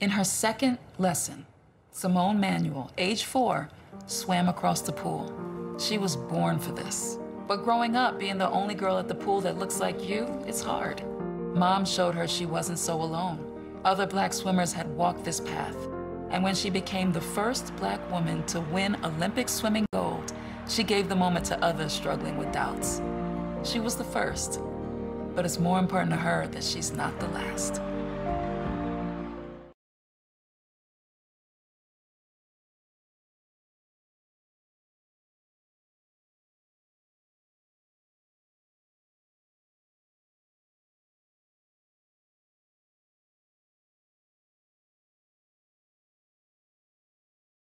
In her second lesson, Simone Manuel, age 4, swam across the pool. She was born for this. But growing up, being the only girl at the pool that looks like you, it's hard. Mom showed her she wasn't so alone. Other Black swimmers had walked this path. And when she became the first Black woman to win Olympic swimming gold, she gave the moment to others struggling with doubts. She was the first, but it's more important to her that she's not the last.